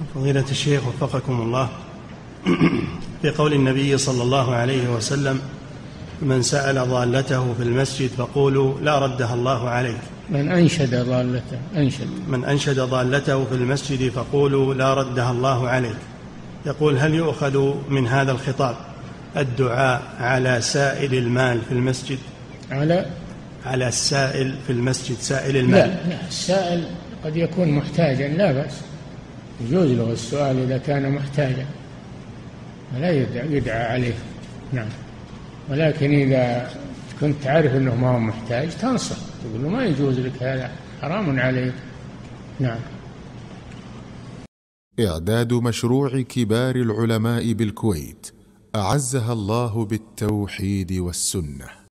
فضيلة الشيخ وفقكم الله، في قول النبي صلى الله عليه وسلم: من سأل ضالته في المسجد فقولوا لا ردها الله عليك. من أنشد ضالته في المسجد فقولوا لا ردها الله عليك. يقول: هل يؤخذ من هذا الخطاب الدعاء على سائل المال في المسجد؟ على السائل في المسجد، سائل المال. لا، السائل قد يكون محتاجا، لا بأس، يجوز له السؤال إذا كان محتاجا ولا يدعى عليه. نعم، ولكن إذا كنت تعرف أنه ما هو محتاج تنصح، تقول له ما يجوز لك هذا، حرام عليك. نعم. إعداد مشروع كبار العلماء بالكويت أعزها الله بالتوحيد والسنة.